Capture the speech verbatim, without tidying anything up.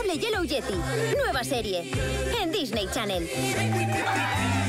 Increíble Yellow Yeti. Nueva serie. En Disney Channel.